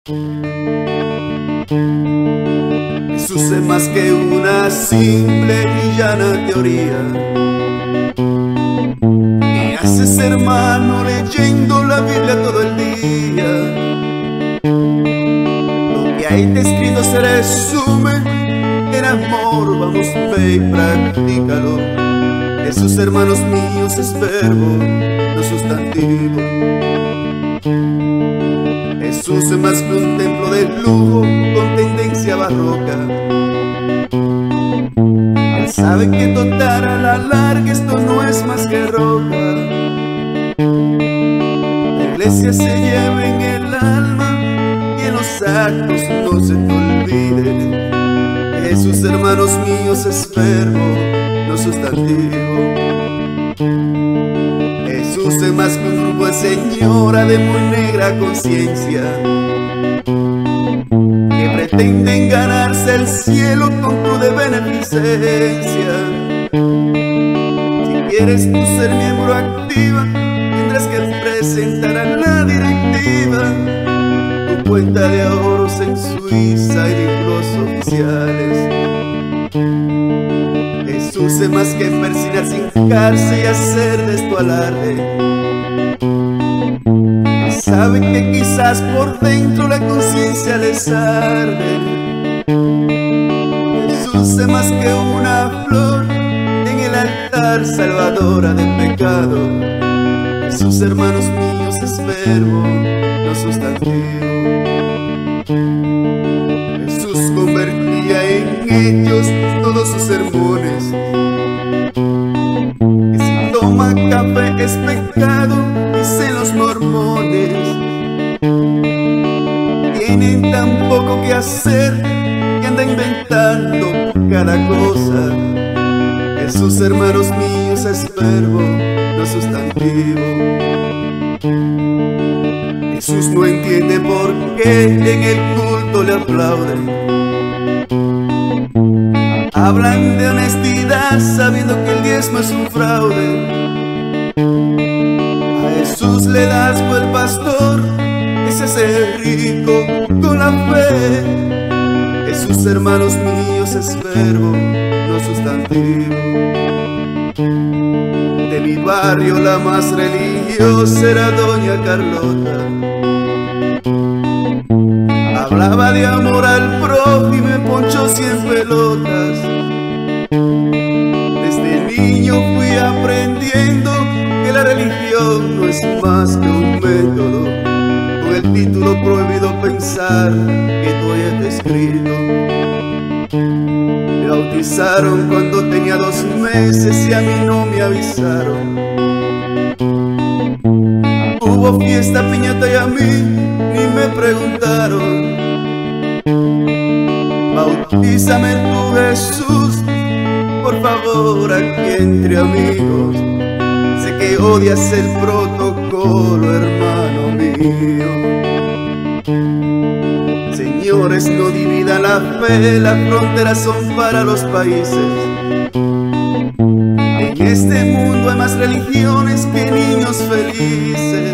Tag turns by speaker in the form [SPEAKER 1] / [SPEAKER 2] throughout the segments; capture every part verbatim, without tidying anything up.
[SPEAKER 1] Jesús es más que una simple y llana teoría que haces, hermano, leyendo la Biblia todo el día. Lo que ahí te escrito se resume en amor, vamos, ve y practícalo. Jesús, hermanos míos, es verbo, no sustantivo. Jesús es más que un templo de lujo con tendencia barroca. Él sabe que total a la larga esto no es más que roca. La iglesia se lleva en el alma y en los actos no se te olvide. Jesús, hermanos míos, es verbo, no sustantivo. Jesús es más que un grupo de señora de muy negra conciencia que pretenden ganarse el cielo con tu de beneficencia. Si quieres tú ser miembro activa, tendrás que presentar a la directiva tu cuenta de ahorros en Suiza y libros oficiales. Jesús es más que persinar sin cárcel y hacer de esto alarde. Él sabe que quizás por dentro la conciencia les arde. Jesús es más que una flor en el altar salvadora del pecado. Jesús, hermanos míos, es verbo, no sustantivo. Jesús convertía en ellos todos sus sermones. Que si toma café es pecado, dicen los mormones. Tienen tan poco que hacer que andan inventando cada cosa. Jesús, hermanos míos, es verbo, no sustantivo. Jesús no entiende por qué en el culto le aplauden. Hablan de honestidad sabiendo que el diezmo es un fraude. A Jesús le das por el pastor, ese es el rico con la fe. Jesús, hermanos míos, es verbo, no sustantivo. De mi barrio la más religiosa era doña Carlota. Hablaba de amor al prójimo y me ponchó cien pelotas. Desde niño fui aprendiendo que la religión no es más que un método, con el título prohibido pensar que tú hayas escrito. Me bautizaron cuando tenía dos meses y a mí no me avisaron. Hubo fiesta, piñata y a mí ni me preguntaron. Bautízame tú, Jesús, por favor, aquí entre amigos. Sé que odias el protocolo, hermano mío. Señores, no dividan la fe, las fronteras son para los países. En este mundo hay más religiones que niños felices.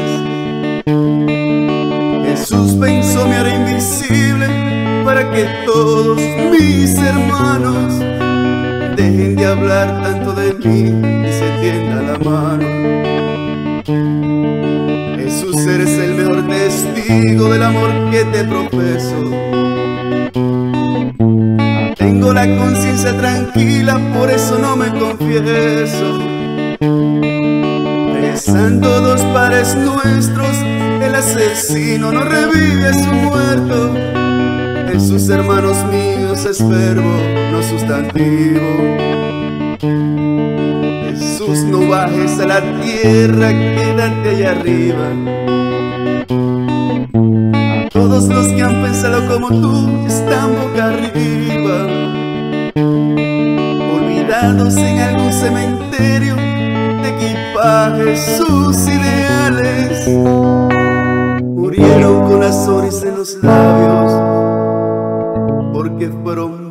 [SPEAKER 1] Jesús pensó me hará invisible para que todos mis hermanos dejen de hablar tanto de mí y se tienda la mano. Jesús, eres el mejor testigo del amor que te profeso. Tengo la conciencia tranquila, por eso no me confieso. Rezando dos pares nuestros, el asesino no revive a su muerto. Jesús, hermanos míos, es verbo, no sustantivo. Jesús, no bajes a la tierra, quédate allá arriba. Todos los que han pensado como tú están boca arriba, olvidados en algún cementerio de equipajes sus ideales. Murieron con las sonrisas en los labios porque fueron